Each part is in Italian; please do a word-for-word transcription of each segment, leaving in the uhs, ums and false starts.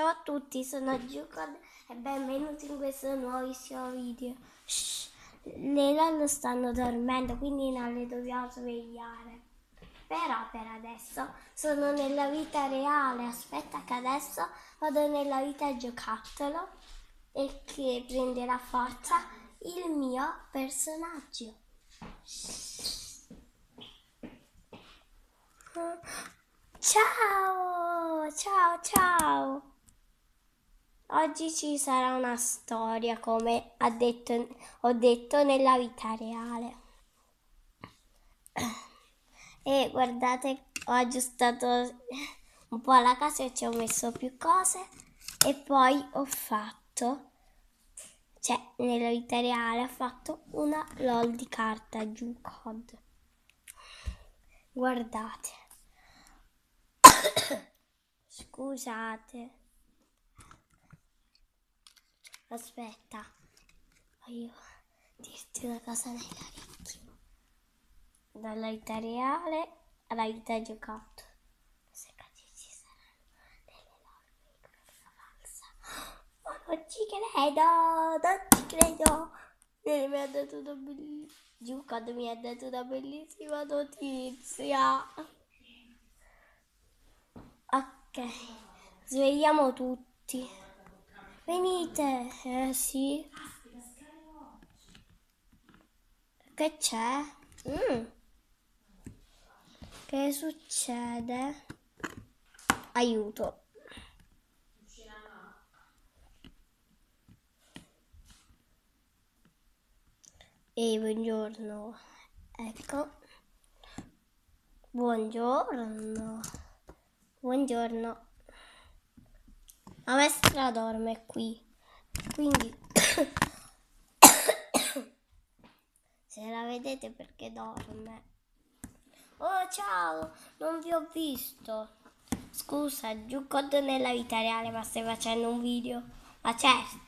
Ciao a tutti, sono Giucod e benvenuti in questo nuovissimo video. Shh, le lollo stanno dormendo, quindi non le dobbiamo svegliare. Però per adesso sono nella vita reale. Aspetta che adesso vado nella vita giocattolo e che prenderà forza il mio personaggio. Ciao, ciao, ciao. Oggi ci sarà una storia, come ha detto, ho detto, nella vita reale. E guardate, ho aggiustato un po' la casa e ci ho messo più cose e poi ho fatto, cioè nella vita reale ho fatto una LOL di carta Jucod. Guardate. Scusate. Aspetta, voglio dirti una cosa nell'orecchio. Dalla vita reale alla vita giocato. Se ci saranno delle norme in falsa. Ma non ci credo, non ci credo. E mi ha dato una bellissima. Giocato mi ha dato una bellissima notizia. Ok, svegliamo tutti. Venite, eh sì. Che c'è? Mm. Che succede? Aiuto. Ehi, buongiorno. Ecco. Buongiorno. Buongiorno. La maestra dorme qui. Quindi se la vedete perché dorme. Oh, ciao, non vi ho visto. Scusa, Giucod nella vita reale, ma stai facendo un video? Ma certo.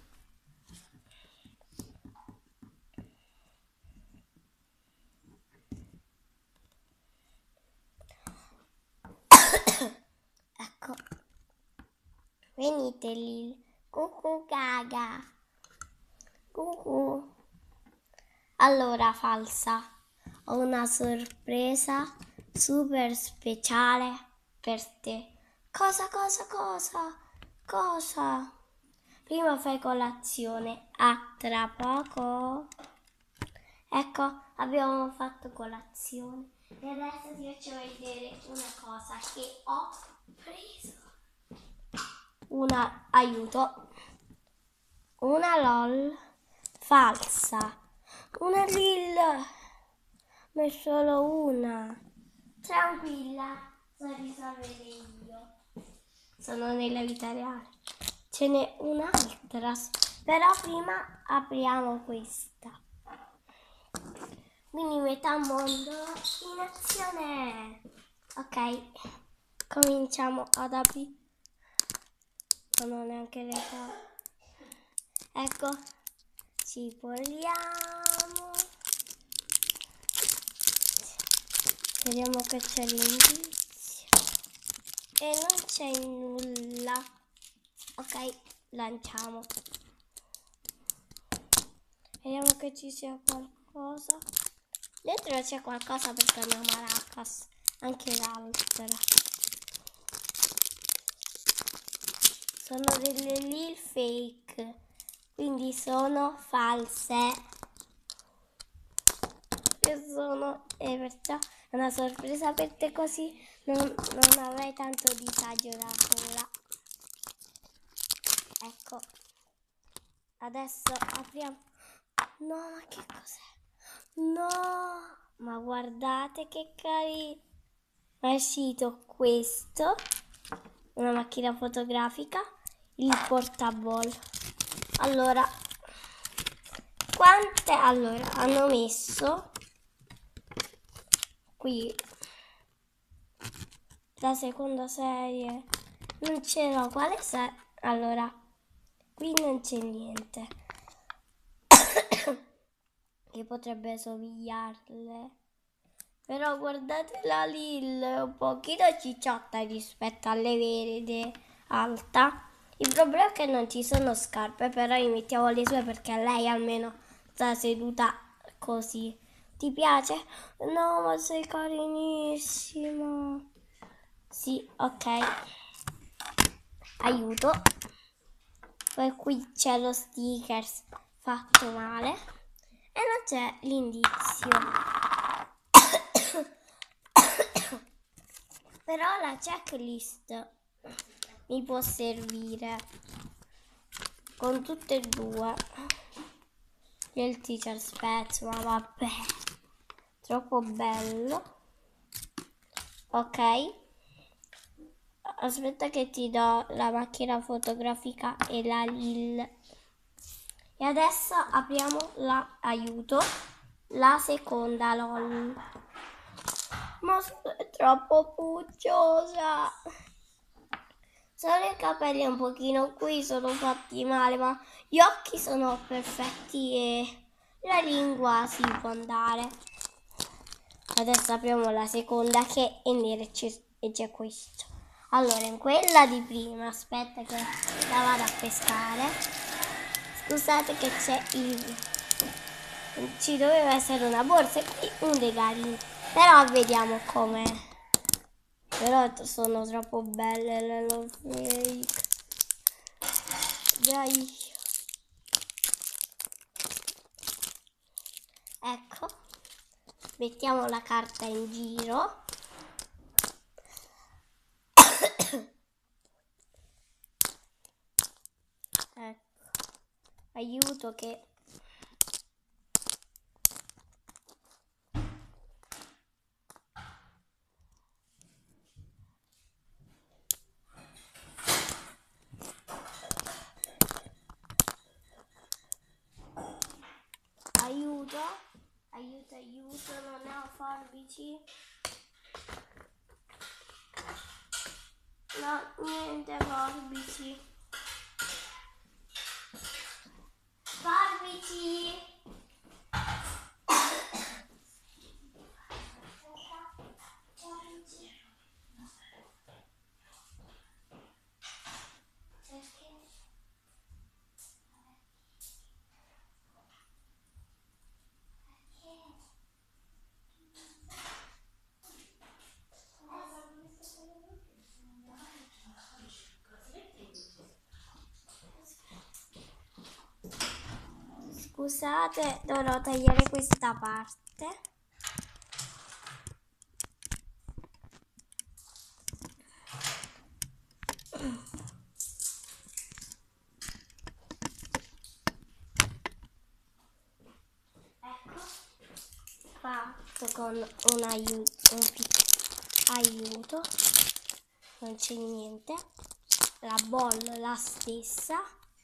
Ecco. Venite lì. Cucù gaga. Cucù. Allora, falsa, ho una sorpresa super speciale per te. Cosa, cosa, cosa? Cosa? Prima fai colazione. A tra poco. Ecco, abbiamo fatto colazione. E adesso ti faccio vedere una cosa che ho preso. Una, aiuto. Una LOL falsa. Una Lil. Ma è solo una. Tranquilla, so risolvere io. Sono nella vita reale. Ce n'è un'altra. Però prima apriamo questa. Quindi metà mondo in azione. Ok, cominciamo ad aprire. Non ho neanche le cose. Ecco, ci puliamo. Vediamo che c'è l'indizio. E non c'è nulla. Ok, lanciamo. Vediamo che ci sia qualcosa. Dentro c'è qualcosa perché è una maracas. Anche l'altra. Sono delle lil fake. Quindi sono false. E sono. E perciò è una sorpresa per te, così non, non avrai tanto disagio da sola. Ecco. Adesso apriamo. No, ma che cos'è? No, ma guardate che carino. È uscito questo, una macchina fotografica, il portable. Allora, quante? Allora, hanno messo qui la seconda serie. Non ce l'ho. Quale serie? Allora, qui non c'è niente che potrebbe somigliarle. Però guardate la Lil, è un pochino cicciotta rispetto alle vere, alta. Il problema è che non ci sono scarpe, però gli mettiamo le sue perché lei almeno sta seduta così. Ti piace? No, ma sei carinissima. Sì, ok. Aiuto. Poi qui c'è lo stickers fatto male e non c'è l'indizio. Però la checklist mi può servire con tutte e due. Il teacher spezzo, ma vabbè, troppo bello. Ok, aspetta che ti do la macchina fotografica e la Lil. E adesso apriamo la aiuto, la seconda LOL. Ma è troppo pucciosa. Solo i capelli un pochino qui sono fatti male, ma gli occhi sono perfetti e la lingua si può andare. Adesso apriamo la seconda che è nera e c'è questo. Allora, in quella di prima, aspetta che la vado a pescare. Scusate che c'è il... ci doveva essere una borsa e qui un regalino. Però vediamo com'è. Però sono troppo belle le love fake. Dai. Ecco. Mettiamo la carta in giro. Ecco. Aiuto che... Aiuto, aiuto, aiuto, non ho forbici. No, niente forbici. Forbici. Scusate, dovrò tagliare questa parte. Ecco, fatto con un aiuto, un piccolo aiuto, non c'è niente. La bolla la stessa.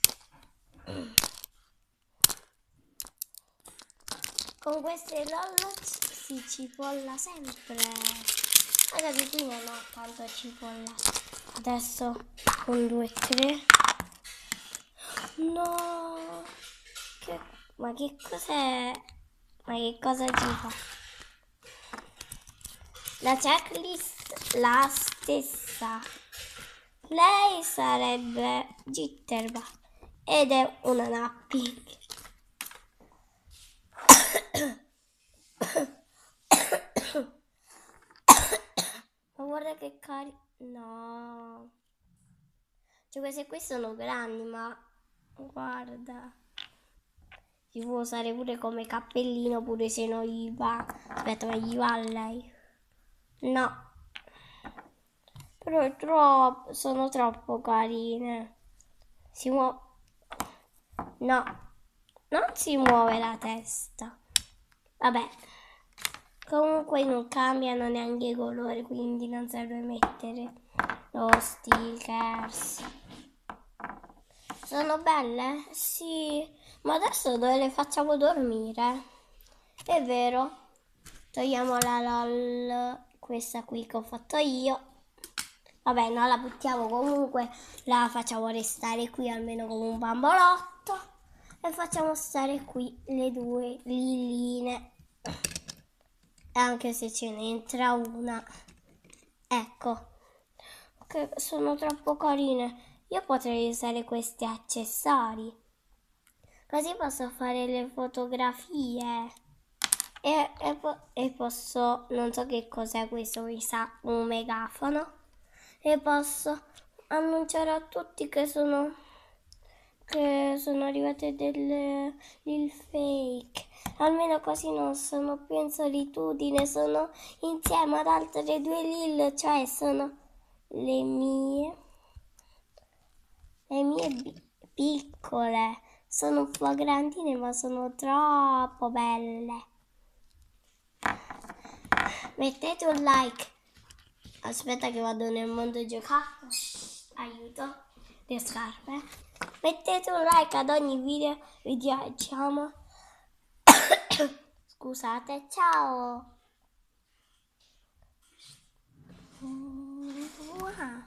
Con queste LOL si cipolla sempre. Magari qui non ho tanto cipolla. Adesso un, due, tre. No! Che, ma che cos'è? Ma che cosa ci fa? La checklist la stessa. Lei sarebbe Jitterbug ed è una napping. Ma guarda che cari... No. Cioè queste qui sono grandi, ma guarda. Si può usare pure come cappellino, pure se non gli va. Aspetta, ma gli va a lei? No. Però è troppo... sono troppo carine. Si muove... No. Non si muove la testa. Vabbè. Comunque non cambiano neanche i colori, quindi non serve mettere lo stickers. Sono belle? Sì, ma adesso dove le facciamo dormire? È vero. Togliamo la LOL, questa qui che ho fatto io. Vabbè, non la buttiamo comunque, la facciamo restare qui almeno come un bambolotto. E facciamo stare qui le due lilline. Anche se ce ne entra una. Ecco. Ok, che sono troppo carine. Io potrei usare questi accessori, così posso fare le fotografie. E, e, po- e posso, non so che cos'è questo, mi sa un megafono. E posso annunciare a tutti che sono, che sono arrivate delle lil fake. Almeno così non sono più in solitudine, sono insieme ad altre due lil, cioè sono le mie, le mie bi- piccole. Sono un po' grandine, ma sono troppo belle. Mettete un like. Aspetta che vado nel mondo giocato. Aiuto. Le scarpe. Mettete un like ad ogni video. Vi diciamo. Scusate. Ciao. Wow.